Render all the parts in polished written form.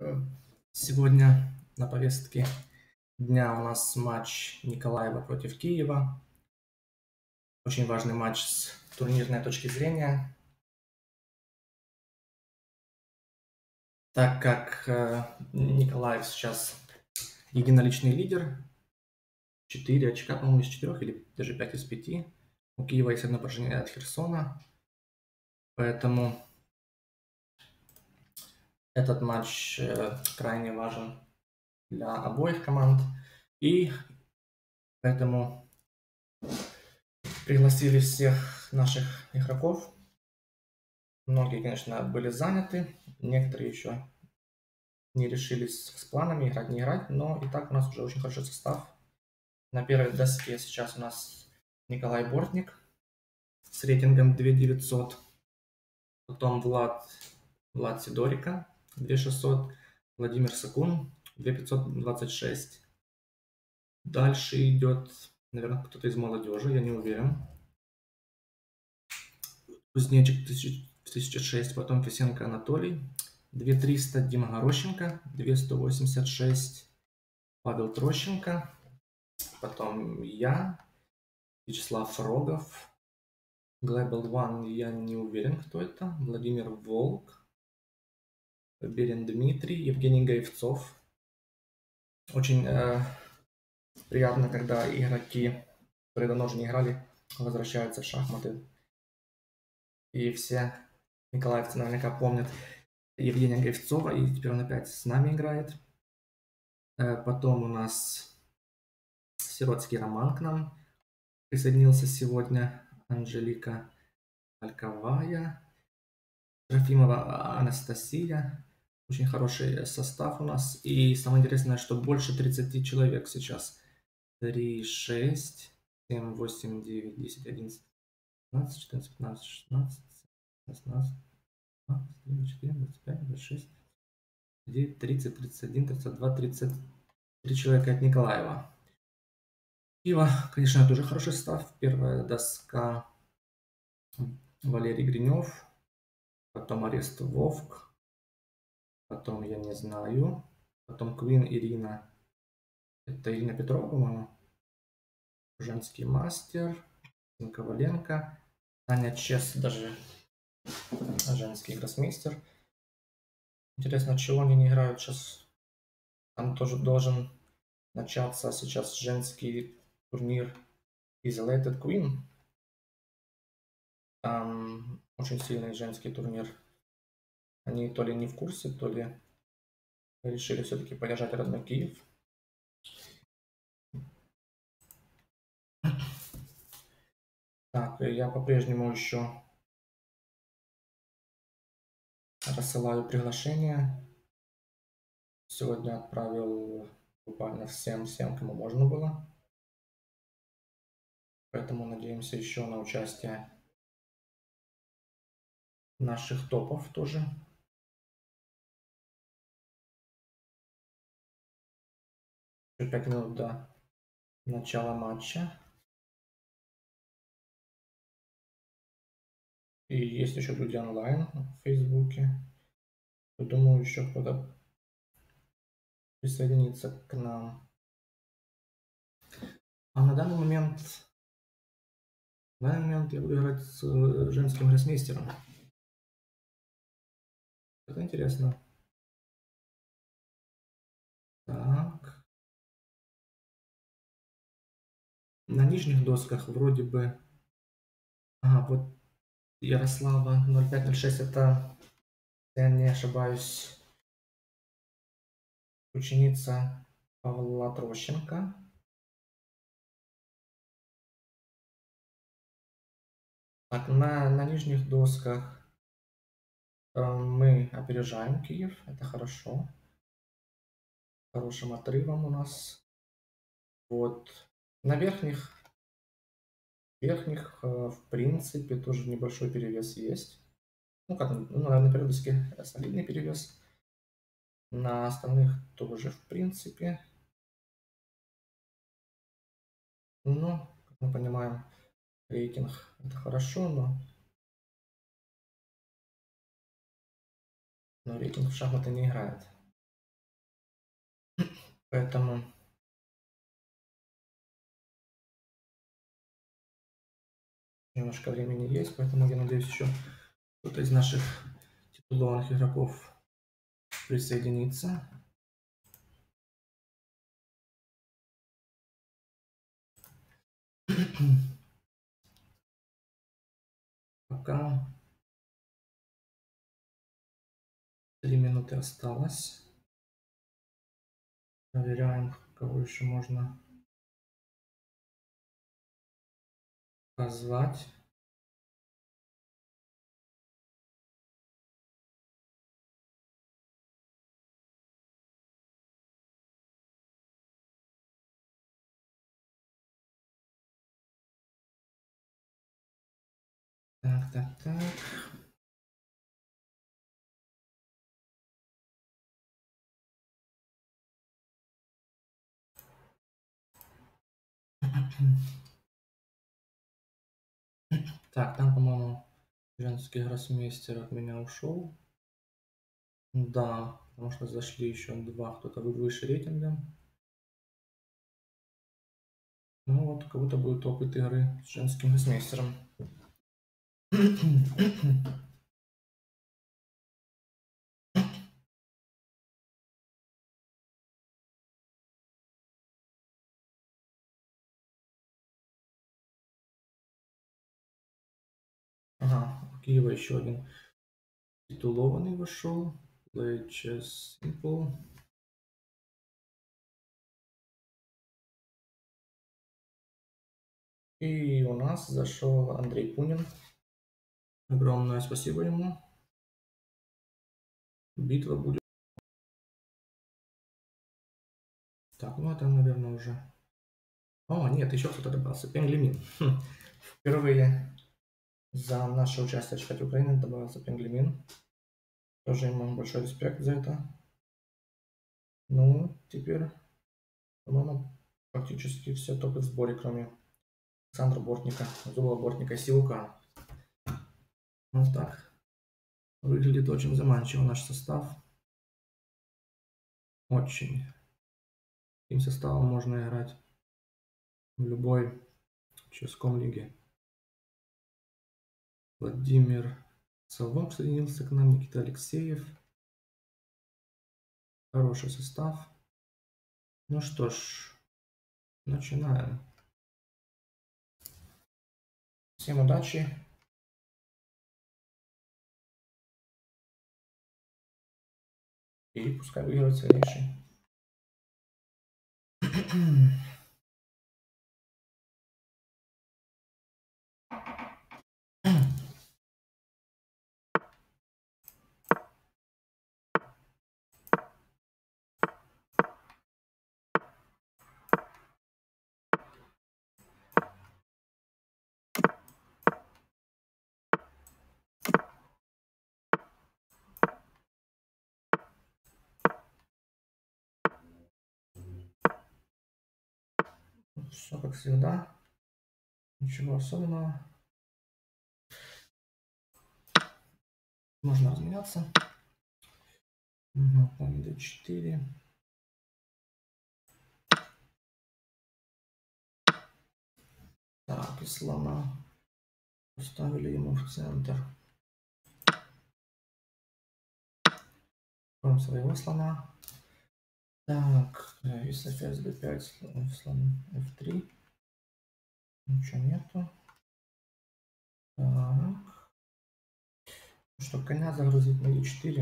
Сегодня на повестке дня у нас матч Николаева против Киева. Очень важный матч с турнирной точки зрения, так как Николаев сейчас единоличный лидер. 4 очка, по-моему, из 4 или даже 5 из 5. У Киева есть одно поражение от Херсона. Поэтому этот матч крайне важен для обоих команд. И поэтому пригласили всех наших игроков. Многие, конечно, были заняты, некоторые еще не решились с планами играть, не играть, но и так у нас уже очень хороший состав. На первой доске сейчас у нас Николай Бортник с рейтингом 2900, потом Влад Сидорика 2600, Владимир Сакун 2526. Дальше идет, наверное, кто-то из молодежи, я не уверен. Кузнечик 1006, потом Фисенко Анатолий 2300, Дима Горощенко 2186, Павел Трощенко, потом я, Вячеслав Рогов, Global One, я не уверен, кто это, Владимир Волк, Берин Дмитрий, Евгений Гаевцов. Очень приятно, когда игроки, которые давно уже не играли, возвращаются в шахматы. И все николаевцы наверняка помнят Евгения Гаевцова, и теперь он опять с нами играет. Потом у нас Сиротский Роман к нам присоединился сегодня, Анжелика Альковая, Трофимова Анастасия. Очень хороший состав у нас. И самое интересное, что больше 30 человек сейчас. 3, 6, 7, 8, 9, 10, 11, 12, 14, 15, 16, 16, 20, 24, 25, 26, 29, 30, 31, 32, 33 человека от Николаева. Киева, конечно, тоже хороший состав. Первая доска Валерий Гринев, потом Арест Вовк, потом я не знаю, потом Квин Ирина, это Ирина Петрова, по-моему, женский мастер, Коваленко, Таня Чес, даже женский гроссмейстер. Интересно, чего они не играют сейчас? Там тоже должен начаться сейчас женский турнир Isolated Queen. Там очень сильный женский турнир. Они то ли не в курсе, то ли решили все-таки поддержать родной Киев. Так, я по-прежнему еще рассылаю приглашения. Сегодня отправил буквально всем, кому можно было. Поэтому надеемся еще на участие наших топов тоже. 5 минут до начала матча. И есть еще люди онлайн в Фейсбуке. Думаю, еще кто-то присоединится к нам. А на данный момент я буду играть с женским гроссмейстером. Это интересно. Так. На нижних досках вроде бы... Ага, вот Ярослава 0506, это, если я не ошибаюсь, ученица Павла Трощенко. Так, на нижних досках мы опережаем Киев, это хорошо. Хорошим отрывом у нас. Вот. На верхних, в принципе, тоже небольшой перевес есть. Ну, как, на первой доске солидный перевес. На остальных тоже, в принципе. Ну, как мы понимаем, рейтинг это хорошо, но рейтинг в шахматы не играет. Поэтому немножко времени есть, поэтому я надеюсь, еще кто-то из наших титулованных игроков присоединится. Пока 3 минуты осталось. Проверяем, кого еще можно позвать. Так. Так, там, по-моему, женский гроссмейстер от меня ушел. Да, потому что зашли еще 2, кто-то выше рейтингом. Ну вот, как будто будет опыт игры с женским гроссмейстером. Ага, у Киева еще один титулованный вошел. Play Chess Simple. И у нас зашел Андрей Пунин. Огромное спасибо ему. Битва будет. Так, ну это, наверное, уже... О, нет, еще кто-то добавился. Пенглимин. Впервые за наше участие в чемпионате Украины добавился Пенглимин. Тоже ему большой респект за это. Ну, теперь, по-моему, практически все топы в сборе, кроме Александра Бортника, Зубова Бортника и Силука. Вот так выглядит очень заманчиво наш состав. Очень. Таким составом можно играть в любой ческом лиге. Владимир Салвон присоединился к нам, Никита Алексеев. Хороший состав. Ну что ж, начинаем. Всем удачи. И пускай выиграет сильнейший. Все как всегда. Ничего особенного. Можно разменяться. Угу, там d4. Так, и слона поставили ему в центр. Кроме своего слона. Так, если ферзь d5, слон f3. Ничего нету. Так. Что, коня загрузить на e4.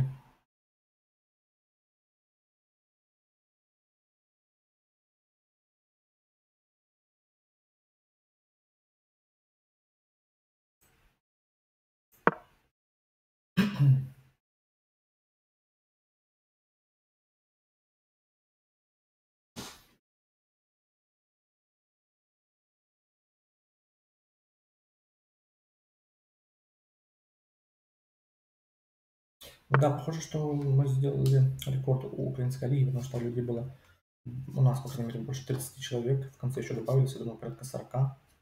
Да, похоже, что мы сделали рекорд у украинской лиги, потому что людей было, у нас, по крайней мере, больше 30 человек. В конце еще добавились, я думаю, порядка 40.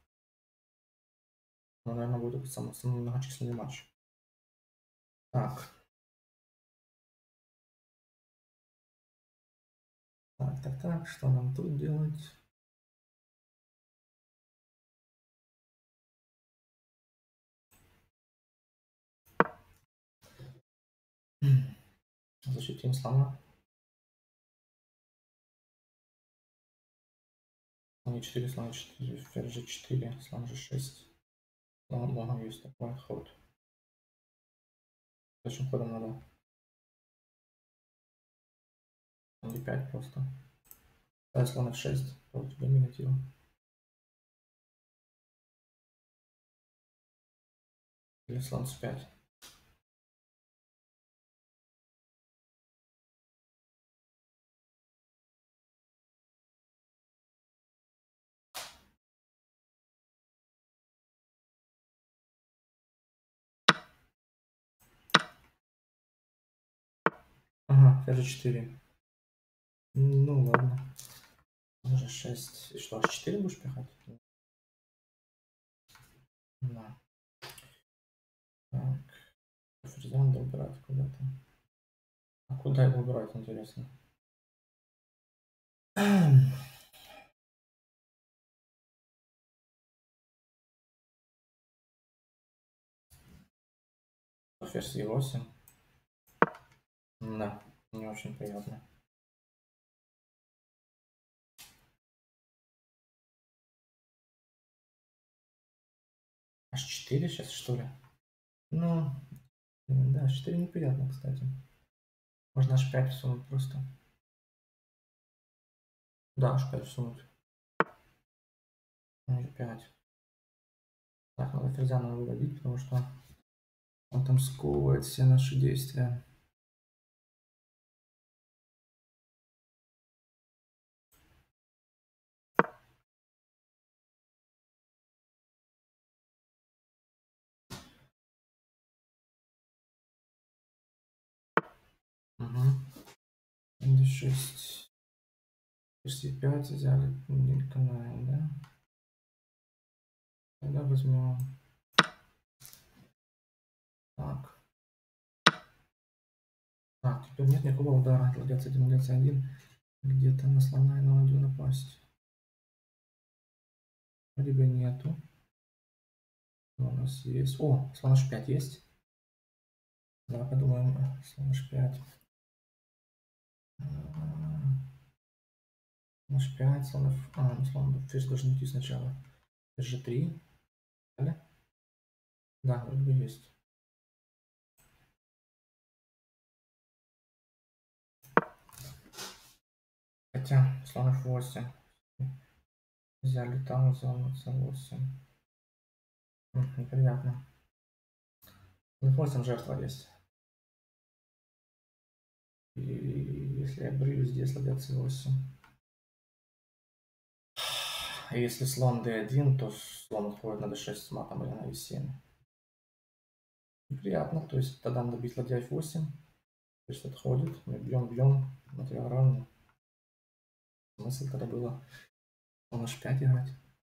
Но, наверное, будет этот самый многочисленный матч. Так. Так, Так, что нам тут делать? Защитим слона. Слон e4, слон e4, ферзь g4, слон g6. Много есть такой ход. Следующим ходом надо слон e5 просто. Слон f6, против доминатива. Или слон c5. Ага, ферзь 4. Ну ладно. Уже 6. И что, h4 будешь пихать? Да. Так. Ферзя надо убирать куда-то. А куда его убирать, интересно? Ферзь e8. Да, не очень приятно. H4 сейчас, что ли? Ну, да, h4 неприятно, кстати. Можно h5 всунуть просто. Да, h5 всунуть. h5. Так, надо ферзя надо выводить, потому что он там сковывает все наши действия. Угу. d6. c5 взяли, не канаем, да? Тогда возьмем. Так. Так, теперь нет никакого удара. Ладья c1, ладья c1. Где-то на слона и на ладью напасть. Вроде бы нету. Что у нас есть? О, слон h5 есть. Давай подумаем. Слон h5. Слон h5, слон f... ну слон ферзь должен идти сначала. Ферзь g3. Да, вроде бы есть. Хотя, слон f8. Взяли там зону c8. Неприятно. Слон f8 жертва есть. И если я брю здесь ладья c8. А если слон d1, то слон отходит на d6 с матом или на e7. Неприятно, то есть тогда надо бить ладья f8. То есть отходит, мы бьем, материал равный. Смысл тогда было слон h5 играть.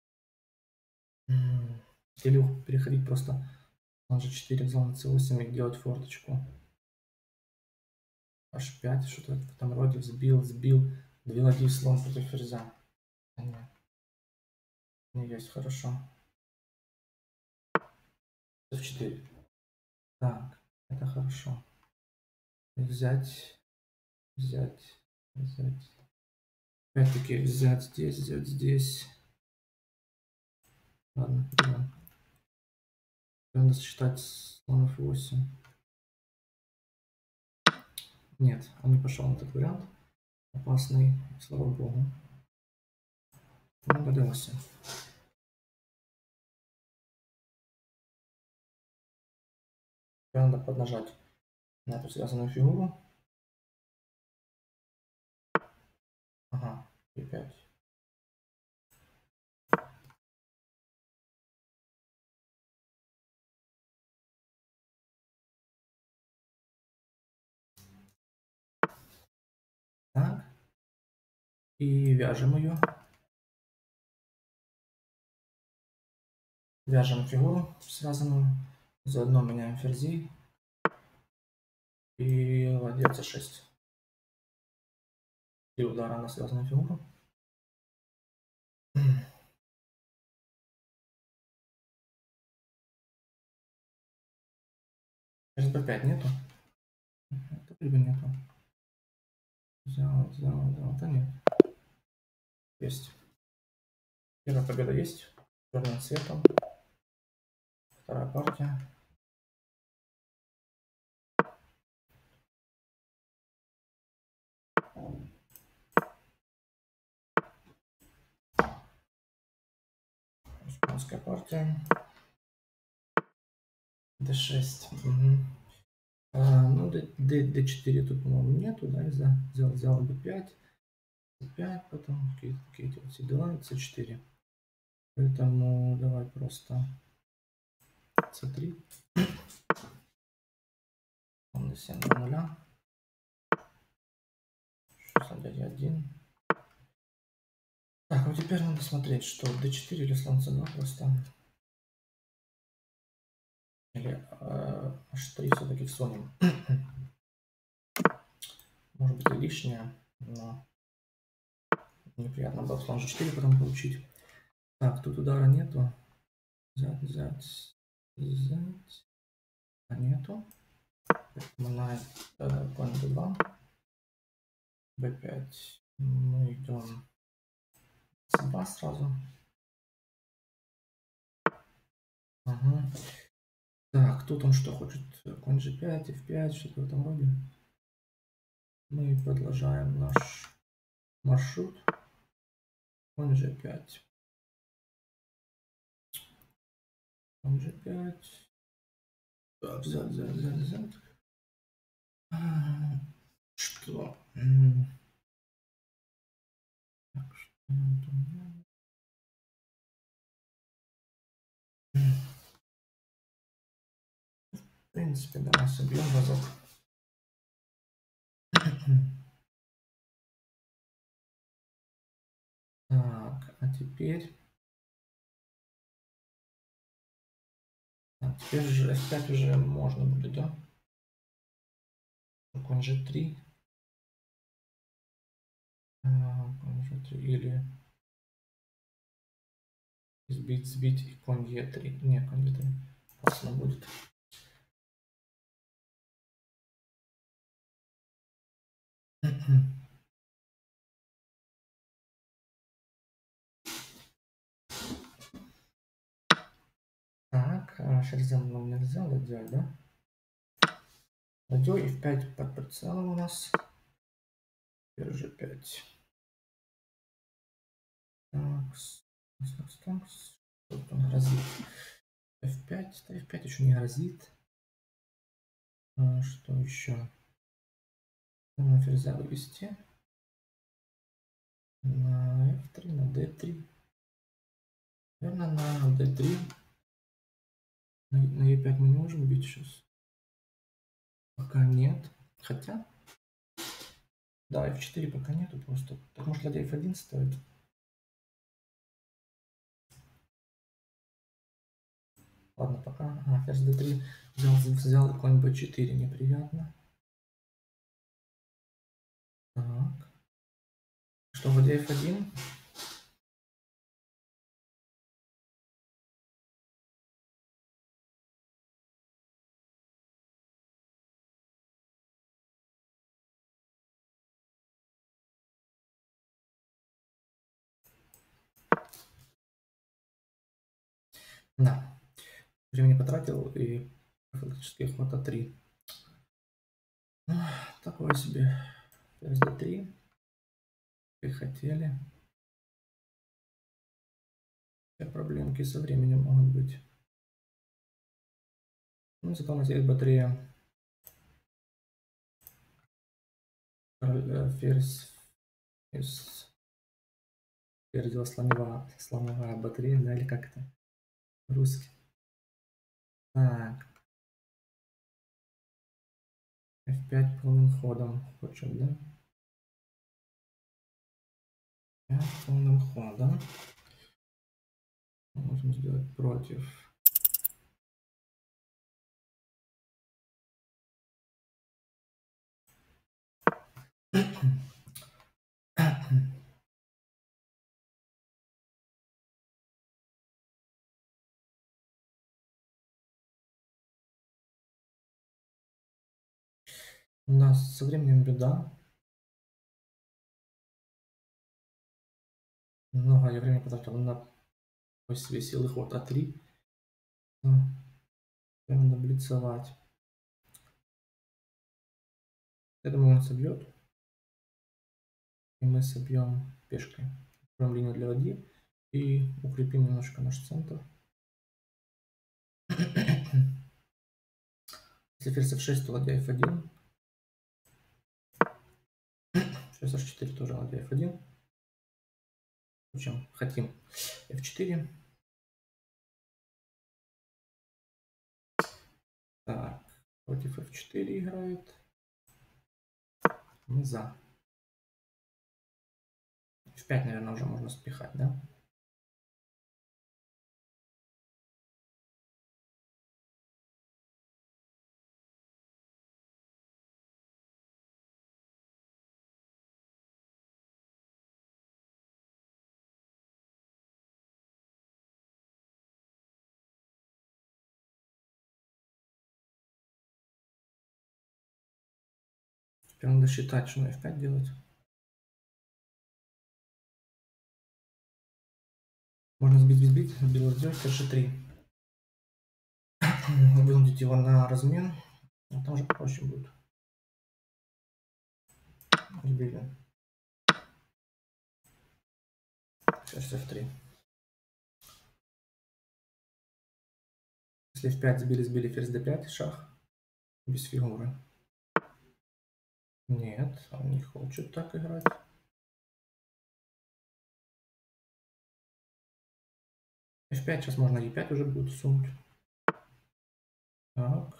Или переходить просто слон g4 в зону c8 и делать форточку. h5, что-то в этом роде, сбил. Две ладьи слон против ферзя. Нет. Не есть, хорошо. f4. Так, это хорошо. Взять. Опять-таки взять здесь. Ладно, да. Надо сочетать слон f8. Нет, он не пошел на этот вариант. Опасный, слава богу. Ну, d8. Надо поднажать на эту связанную фигуру. Ага, e5. Так. И вяжем ее. Вяжем фигуру связанную. Заодно меняем ферзей. И ладья c6. 3 удара на связанную фигуру. СБ5 нету? Это либо нету. Взял. Да нет. Есть. Первая победа есть. Черным цветом. Вторая партия. Испанская партия. D6. Угу. Ну, D4 тут, по-моему, нету, да, взял B5, C5, потом какие-то вот все дела, C4. Поэтому давай просто C3. Он D7 до 0. 61. Так, вот теперь надо смотреть, что D4 или слон C2 просто. Или H3 все-таки всунем. Может быть и лишнее, но неприятно было слон G4 потом получить. Так, тут удара нету. Взять. А нету. На конь B2. B5. Мы идем C2 сразу. Ага. Так, тут он что хочет? Конь G5, F5, что-то в этом роде. Мы продолжаем наш маршрут. Конь G5. Конь G5. Так, взять. Что? Так, что нам там надо? В принципе, давай собьем разок. Так, а теперь... Теперь же F5 уже можно будет, да? Конь G3. Конь G3 или сбить и конь E3. Не, конь E3. Опасно будет. Так, ферзем нам нельзя ладья, да? Ладьей F5 под прицелом у нас. Теперь G5. Так, тут он грозит. F5, да, F5 еще не грозит. Что еще? На ферзя вывести. На F3, на D3. Наверное, на D3. На E5 мы не можем бить сейчас. Пока нет. Хотя. Да, F4 пока нету просто. Так может ладья F1 стоит? Ладно, пока. Ферзь D3 взял конь B4. Неприятно. Так. Что, ладья F1? Да. Времени потратил и фактически ход А3. Такое себе. Ферзь D3. Как хотели. Все проблемки со временем могут быть. Ну, зато у нас есть батарея. Ферзь. Ферзева слоновая батарея, да, или как это? Русский. Так. F5 полным ходом хочет, да? F5 полным ходом. Можем сделать против. нас со временем беда. Много я времени потратил на себе силы ход А3. Надо блицевать. Я думаю, он собьет. И мы собьем пешкой. Откроем линию для ладьи и укрепим немножко наш центр. Если ферзь F6, то ладья F1. Ферзь H4 тоже ладья F1. Причем хотим F4. Так, против F4 играет. Мы за. F5, наверное, уже можно спихать, да? Теперь надо считать, что на F5 делать. Можно сбить, белый сделать H3. Вынудить его на размен. А там уже проще будет. Сбили. Ферзь F3. Если F5 сбили ферзь D5, шах. Без фигуры. Нет, он не хочет так играть. F5 сейчас можно E5 уже будет сунуть. Так.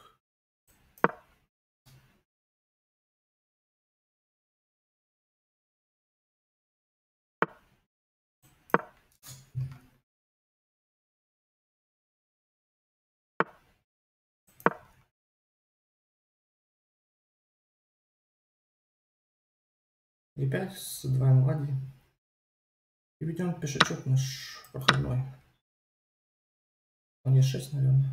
E5 с двоем ладьи. И ведем пешечок наш проходной. Он E6, наверное.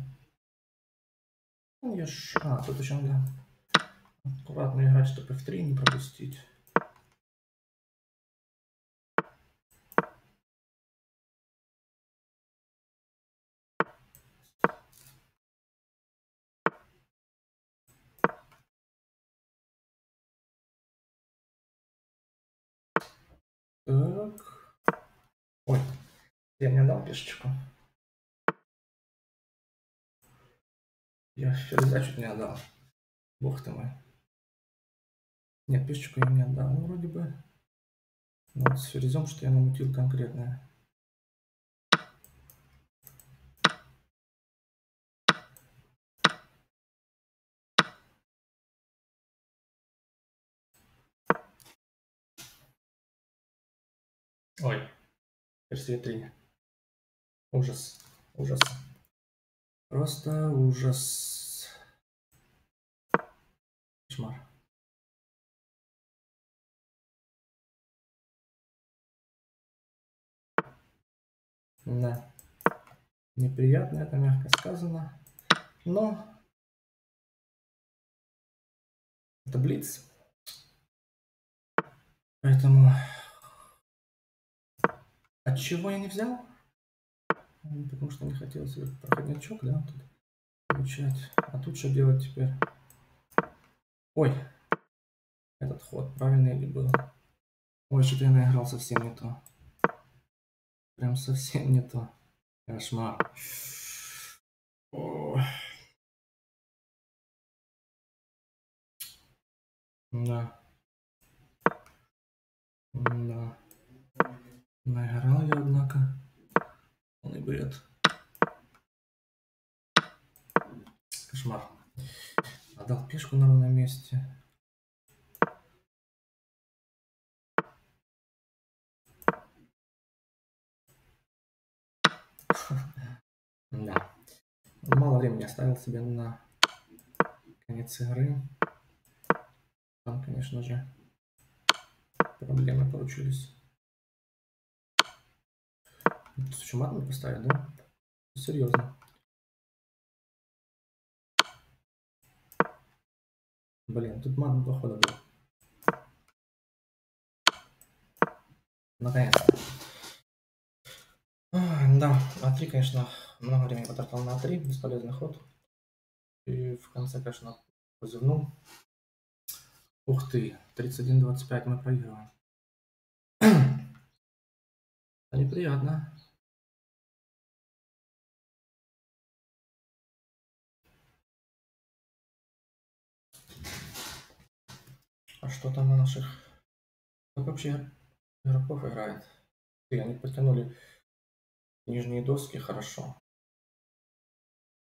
Он E6. А, тут еще надо аккуратно играть, чтобы F3 не пропустить. Так. Ой, я не отдал пешечку. Я ферзя чуть не отдал. Бог ты мой. Нет, пешечку я не отдал, ну, вроде бы. Но вот с ферзем, что я намутил конкретное. Ой, ферзь E3. Ужас, ужас. Просто ужас. Кошмар. Да. Неприятно, это мягко сказано. Но это блиц. Поэтому от чего я не взял? Потому что не хотел себе проходничок, да, тут получать. А тут что делать теперь? Ой, этот ход правильный ли был? Ой, что-то я наиграл совсем не то. Прям совсем не то. Кошмар. О. Да. Да. Наиграл я, однако. Полный бред. Кошмар. Отдал пешку на ровном месте. Да. Мало времени оставил себе на конец игры. Там, конечно же, проблемы получились. Тут еще матом поставить, да? Серьезно. Блин, тут мат 2 хода был. Наконец-то. Да, А3, конечно, много времени потратил на А3, бесполезный ход. И в конце, конечно, позевнул. Ух ты, 31-25 мы проигрываем. Неприятно. А что там у наших? Как вообще игроков играет? И они подтянули нижние доски хорошо.